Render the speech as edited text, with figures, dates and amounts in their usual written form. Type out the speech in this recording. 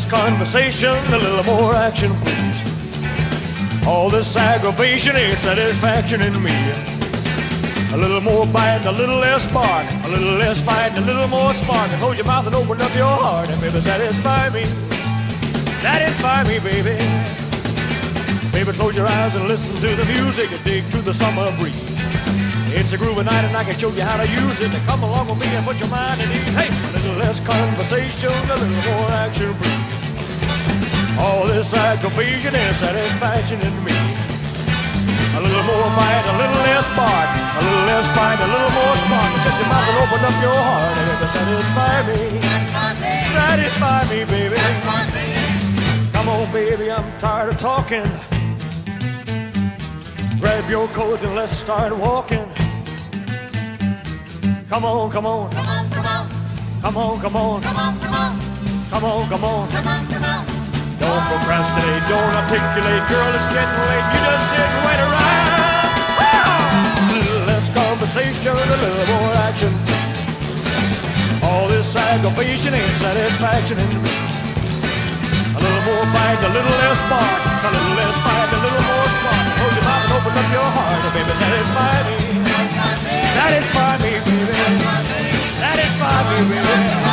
conversation, a little more action, please. All this aggravation ain't satisfaction in me. A little more bite, a little less spark, a little less fight, a little more spark. And close your mouth and open up your heart, and baby, satisfy me. Satisfy me, baby. Baby, close your eyes and listen to the music and dig through the summer breeze. It's a groovy night and I can show you how to use it. Come along with me and put your mind at ease. Hey, a little less conversation, a little more action, please. All this aggravation is satisfaction in me. A little more fight, a little less spark, a little less fight, a little more spark. Shut your mouth and open up your heart and it'll satisfy me. Satisfy me, baby. Come on, baby, I'm tired of talking. Grab your coat and let's start walking. Come on, come on. Come on, come on. Come on, come on. Come on, come on. Come on, come on. Come on, come on. Don't procrastinate, don't articulate. Girl, it's getting late. You just sit and wait around. A little less conversation, a little more action. All this aggravation ain't satisfaction in me. A little more bite, a little less spark. A little less fight, a little more spark. Close your mouth and open up your heart, and baby, satisfy me. Satisfy me, baby. Satisfy me, baby.